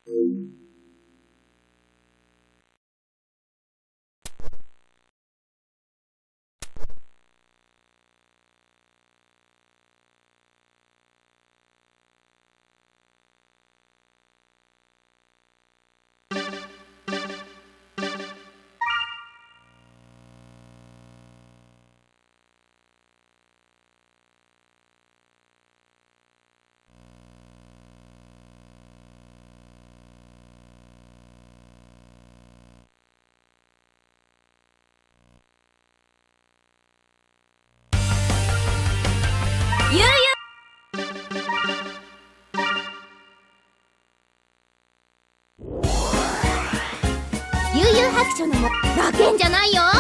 悠々白書のも負けんじゃないよ。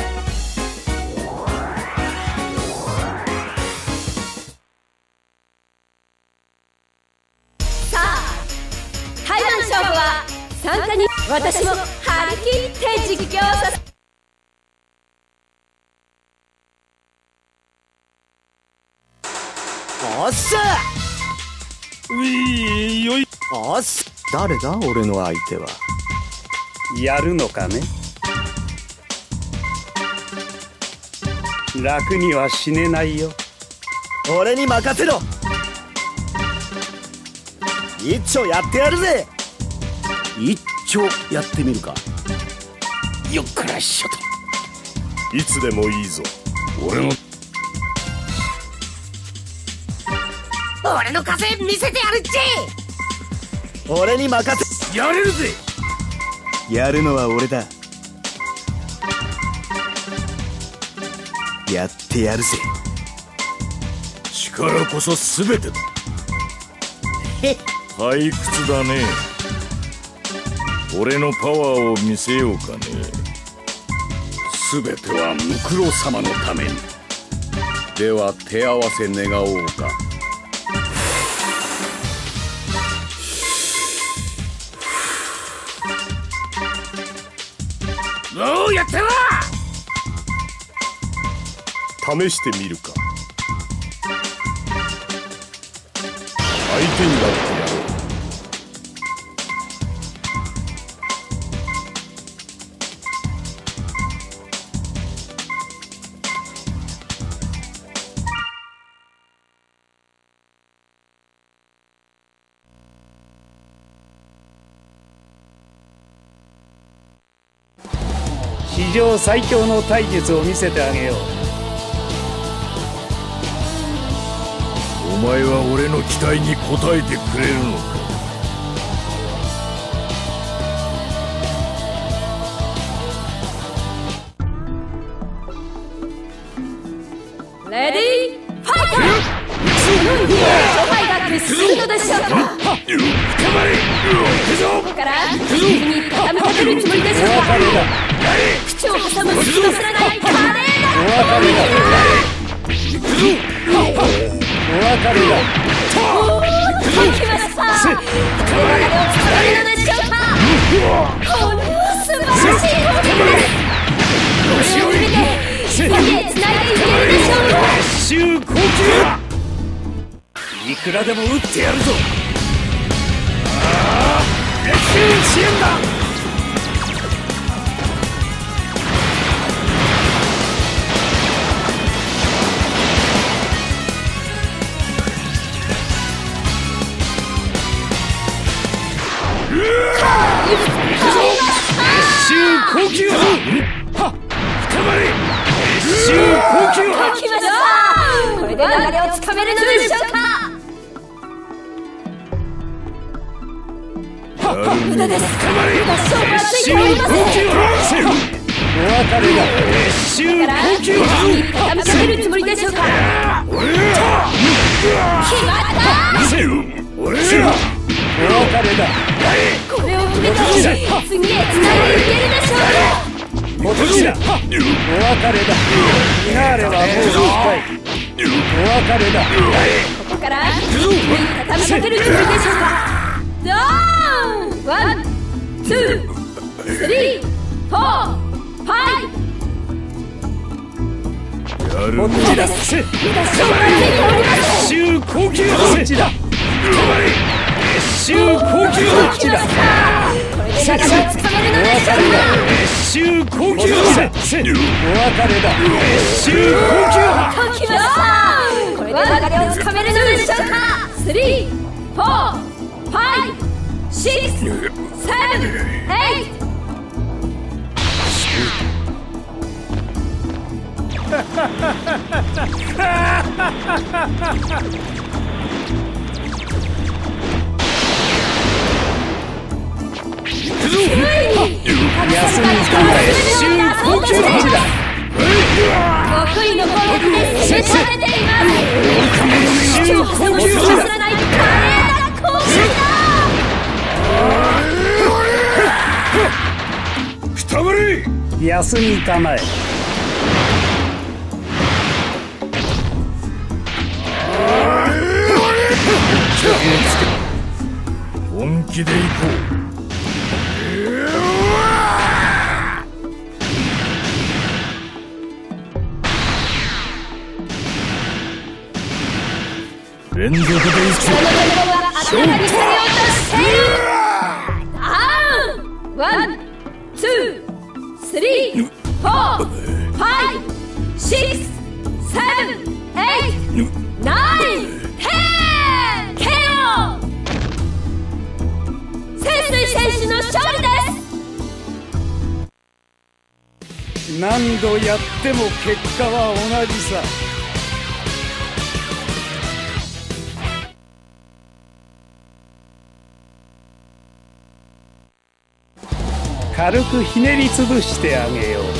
さあ、台湾勝負は参加に私も張り切って実況させ。 おっしゃういよい。おっしゃ。誰だ俺の相手は。 やるのかね。楽には死ねないよ。 俺に任せろ。一丁やってやるぜ。一丁やってみるか。よっこらしょと。 いつでもいいぞ。 俺の風見せてやるっち。 俺に任せ。 やれるぜ。 やるのは俺だ。やってやるぜ。 力こそ全てだ。退屈だね。俺のパワーを見せようかね。 全てはムクロ様のために。では手合わせ願おうか。 どうやっては試してみるか。相手になってやろう。 史上最強の体術を見せてあげよう。 お前は俺の期待に応えてくれるのか。 レディーファイター。勝敗が決するのでしょうか。ここから敵に傾かせるつもりでしょうか。口を挟む隙の知らない華麗な。 お別れだ。お別れだ。 おー、来ました。流れをつかめるのでしょうか。この素晴らしい攻撃です。これを決めて次へつないでいけるでしょうか。 終呼吸。いくらでも撃ってやるぞ。撃球支援だ。越週呼吸は深まれ。越週呼吸は来ました。これで流れをつかめるのでしょうか。無駄です。無駄勝負はついておりません。 お別れだ。越週呼吸は傾かせるつもりでしょうか。決まった。 俺らお別れだ。 これを決めて次へつないでいけるでしょうか。 落としだ。お別れだ。フィナーレはもう深い。お別れだ。 ここから敵に傾かせるつもりでしょうか。ドーン。ワン、ツー、スリー、フォー、ファイブ。 やるこっちだ。 無駄勝負はついておりません。 越週呼吸はこっちだ。 烈襲高級これで流れをつかめるのでしょうか。 烈襲高級お別れだ。烈襲高級来ました。これで流れをつかめるのでしょうか。3、4、5、6、7、8。得意の攻撃で攻め立てています。主張を挟む隙をすらない華麗な攻撃だ。 くたばれ。 休みたまえ。 本気で行こう。連続で行く。 その戦いは明らかにされようとしている。ワン、ツー、スリー、フォー、ファイブ、シックス、セブン、エイト、ナイン、テン。KO。潜水選手の勝利です。 何度やっても結果は同じさ。軽くひねりつぶしてあげよう。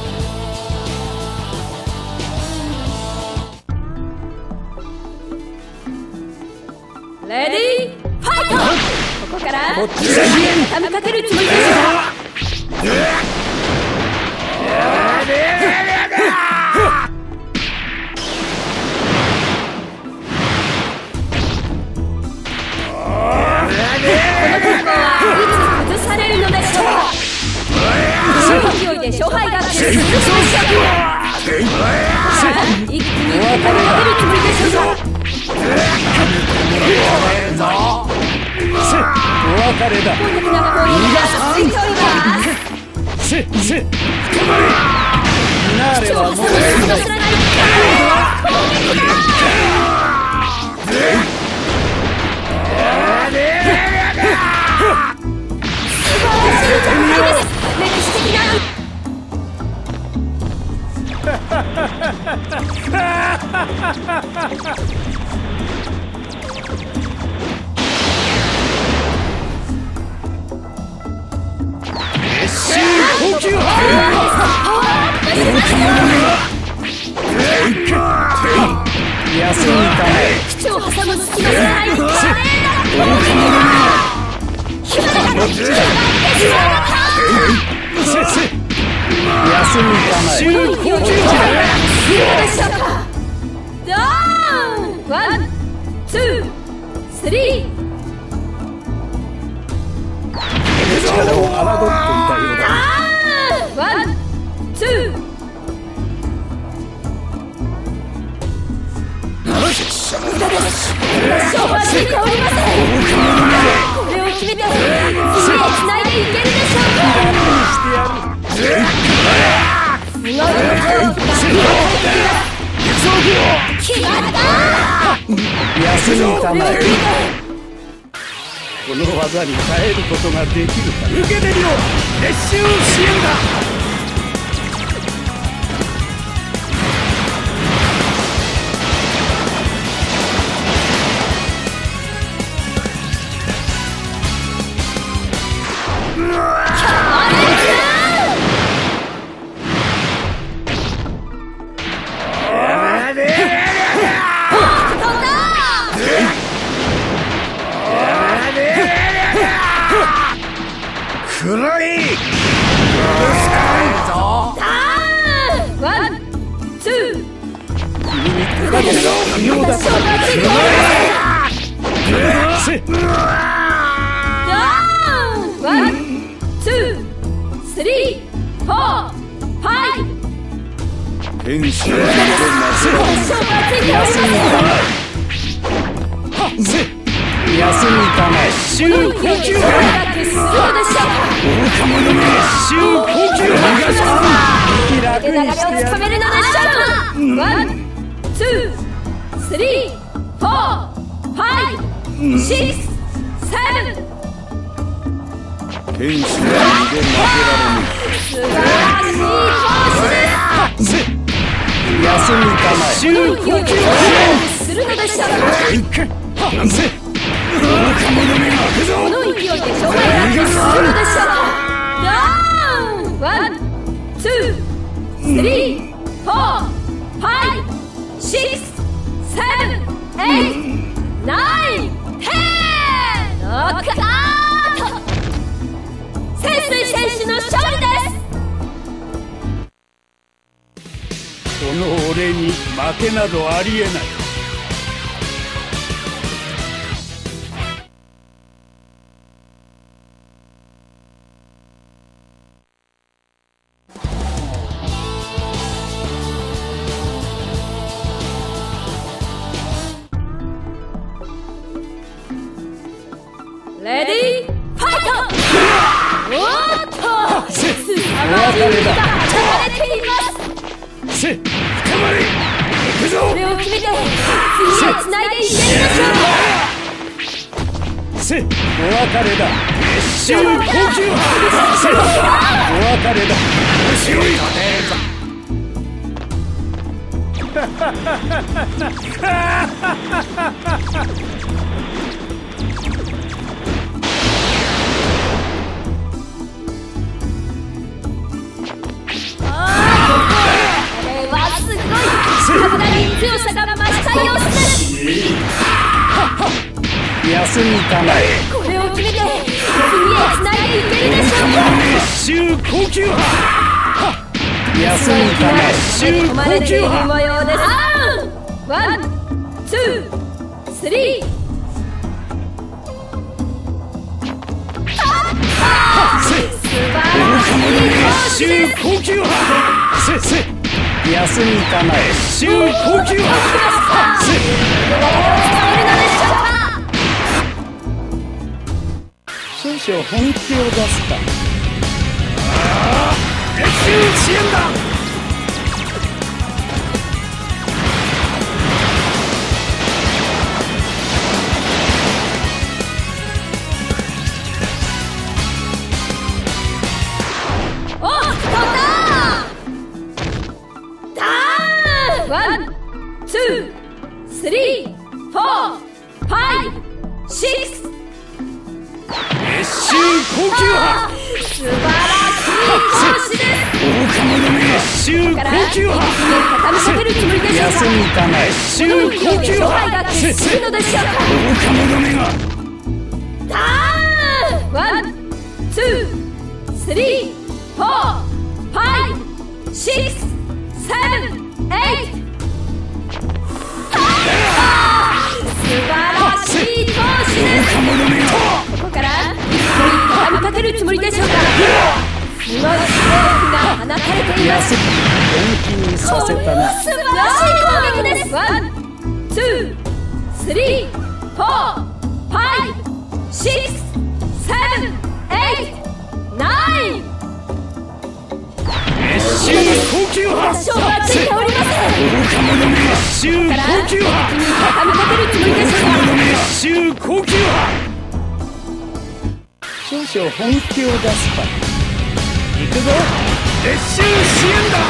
レディーファイト。ここから畳みかけるつもりでしょうか。崩されるのでしょうか。勢いで勝敗が決するのでしょうか。一気に畳みかけるつもりでしょうか。 お別れだ。 本的な攻撃が続いております。主張を挟む隙をすらない攻撃だ。素晴らしい戦いです。歴史的な烈襲高級休みたまえ。 口を挟む隙間すらない華麗な火花が決まってしまった。 休みたまえ。 この勢いで勝敗が決するのでしょうか。ダウン。ワン、ツー、スリー。 力を侮っていたようだ。 ワン、ツー。勝負はついておりません。これを決めて次へつないでいけるでしょうか。すごいことを決まった。 休みたまえ。この技に耐えることができるか。 受けてみろ。烈襲支援だ。黒い。 ワン、ツー。 だけど不要だった。 ワン、ツー、スリー、フォー、ファイブ。 天使の勝負はついておりません。 休みたまえ。撤収呼吸するのでしょうか。 撤収呼吸楽にしてやる。 流れをつかめるのでしょうか。ワン、ツー、スリー、フォー、ファイブ、シックス、セブン。 天使の身で負けられぬ。 素晴らしい投資です。 休みたまえ。 どの勢いでするのでしょうか。この勢いで障害がするのでしょうか。ダウン。ワン、ツー、スリー、フォー、ファイブ、シックス、セブン、エイト、ナイン、テン。ノックアウト。潜水選手の勝利です。 この俺に負けなどありえない。 レディーファイト。おっと、すさまじい火が放たれています。 せ、捕まれ。行くぞ。 これを決めて次へつないでいけるでしょうか。 せ、お別れだ。撤収呼吸。せ、お別れだ。後ろに強さが増した様子です。 休みたまえ。 これを決めて次へつないでいけるでしょうか。 撤収呼吸波。休みたまえ。撤収呼吸波。 模様です。ワン、ツー、スリー。素晴らしい。 撤収呼吸波。せ。休みたまえ。撤収呼吸波。少々本気を出すか。撃球支援だ。 ワン、ツー、スリー、フォー、ファイブ、シックス。 撤収呼吸波。 素晴らしい投資です。 愚か者め。撤収呼吸波。 畳みかけるつもりでしょうか。 休みたまえ。撤収呼吸波。 が決するのでしょうか。 愚か者めが。 ダウン。ワン、ツー、スリー、フォー、ファイブ、シックス、セブン、エイト。素晴らしい投資です。ここから一気に畳みかけるつもりでしょうか。すごいストークが放たれています。 本気にさせたな。 素晴らしい攻撃です。ワン、ツー、スリー、フォー、ファイブ、シックス、セブン、エイト、ナイン。 撤収呼吸波。 勝負はついておりません。 愚か者め。撤収呼吸波。 一気に畳みかけるつもりでしょうか。 撤収呼吸波。少々本気を出すか。行くぞ。撤収支援だ。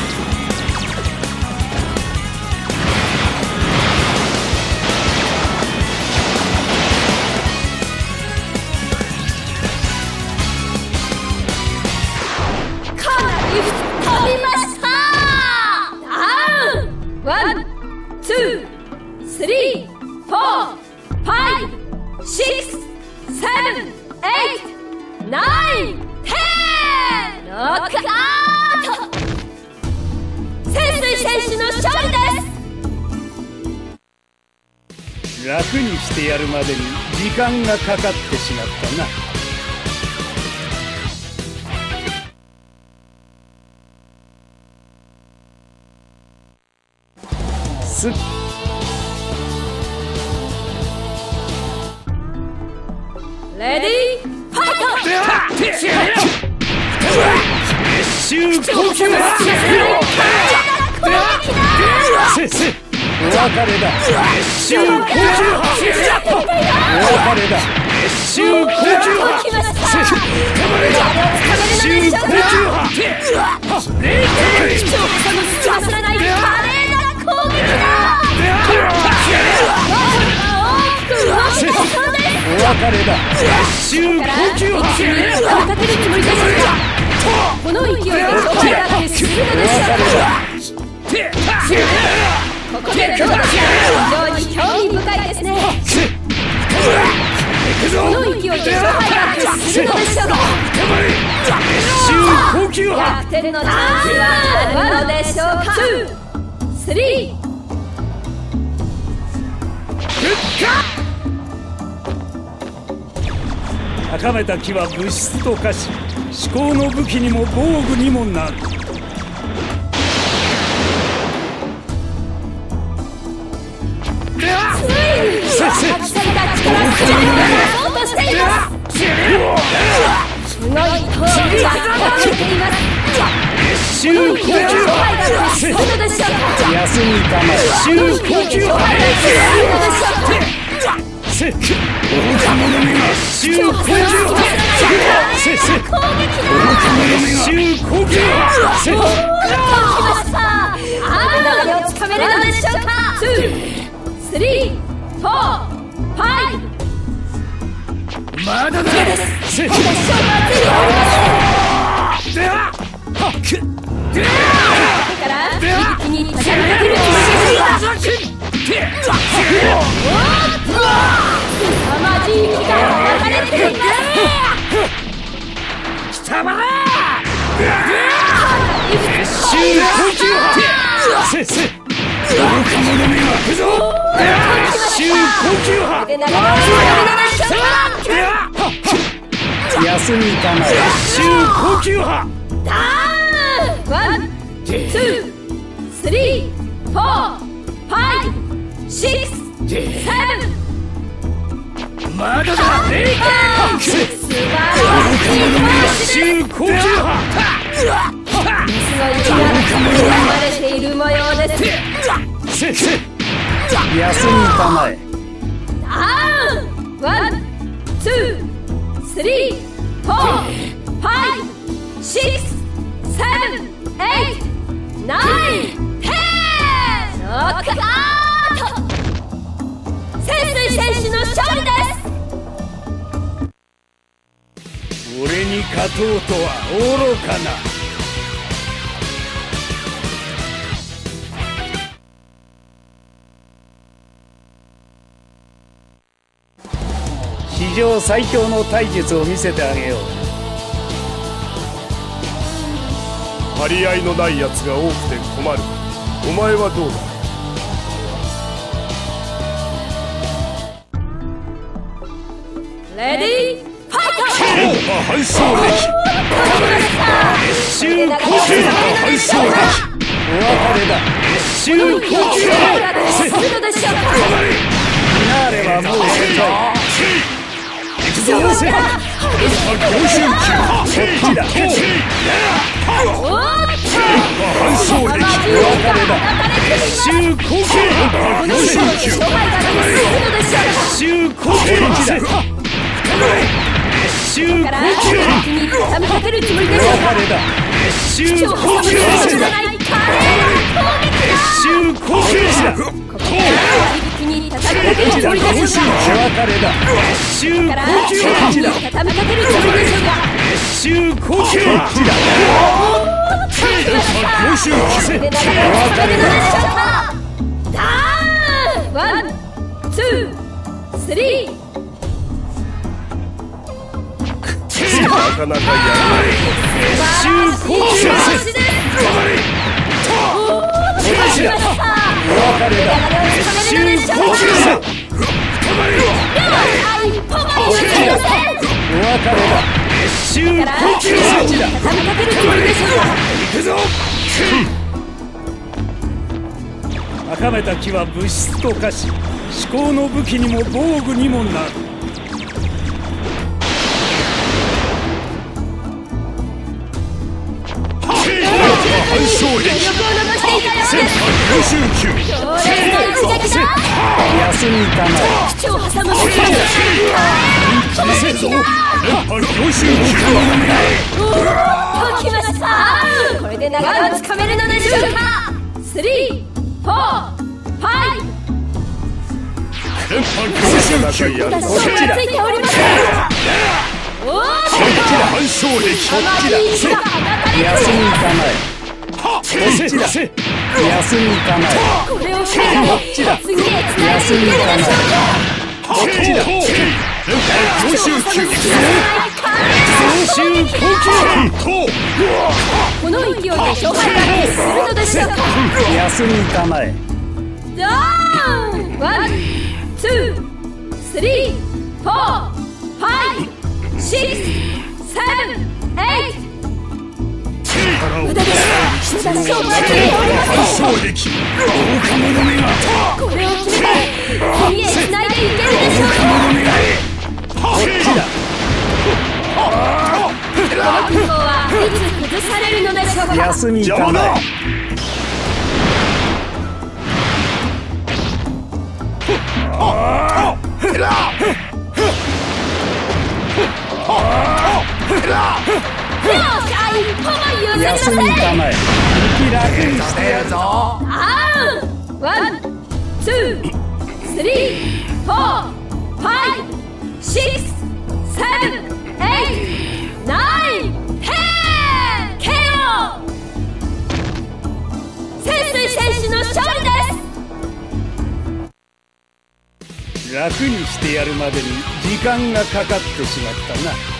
かなり飛びました。ダウン。ワン、ツー、スリー、フォー、ファイブ、シックス、セブン、エイト、ナイン、テン。ノックアウト。潜水選手の勝利です。 楽にしてやるまでに時間がかかってしまったな。 レディーファイ撤収呼吸だ。せお別れだ。撤収呼吸お別れだ。撤収呼吸撤収呼吸お別れだ。撤収呼吸この勢いで勝敗が決するのでしょうか。ここでの非常に興味深いですね。この勢いで勝敗が決するのでしょうか。逆転のチャンスはあるのでしょうか。2、3。 高めた木は物質と化し、思考の武器にも防具にもなる。 すごい闘志が高めています。 撤収呼吸休みたまえ。撤収呼吸せっ愚か者めが撤収呼吸せっ愚か者めが撤収呼吸せっ危ないをつかめるのでしょうか。2、3、4、5。 まだだ。 せっから一気に立ち上がってくる。凄まじい気が流れています。 貴様ら撤収呼吸せっ愚か者めが行くぞ。撤収呼吸で流れているのでしょうか。 休みたまえ。撤収呼吸派。 ダウン。1、2、3、4、5、6、7。 まだだ。 素晴らしい撤収呼吸派。 水の息が生まれている模様です。 せっ休みたまえ。 ダウン。1、2、3、4、5、6、7、8、9、10。ノックアウト。潜水選手の勝利です。 俺に勝とうとは愚かな。史上最強の体術を見せてあげよう。 張り合いのない奴が多くて困る。お前はどうだ。 レディーファイト。 反衝撃。撤収呼吸反衝撃。お別れだ。撤収呼吸フィナーレはもう正解。行くぞ。せっ強襲球。そっちだ。反衝撃。お別れだ。撤収呼吸強襲球。撤収呼吸だ。撤収呼吸。お別れだ。撤収呼吸だ。撤収呼吸だ。 なかなかやらない。 高めた木は物質と化し、思考の武器にも防具にもなる。 反勝撃余力を残していたよう 1059 強烈な一撃だ休みたまえ口を挟むせぞ連覇49 来ましたこれで流れをつかめるのでしょうか3、4、5 連覇私はついておりませんおー反勝撃このいい日が放たれ休みたまえせ休みたまえこれを決めて次へつないでいけるでしょうか連覇49 この勢いで勝敗が決するのでしょうか休みたまえドーン1、2、3、4、5、6、7、8無駄です無駄勝負はついておりません勝撃これを決めて次へつないでいけるでしょうかこの均衡はいつ崩されるのでしょうか休みたまえよしあ一歩も譲りません休みたまえ楽にしてやるぞワン、ツー、スリー、フォー、ファイブ、シックス、セブン、エイト、ナイン、テン KO 潜水選手の勝利です楽にしてやるまでに時間がかかってしまったな。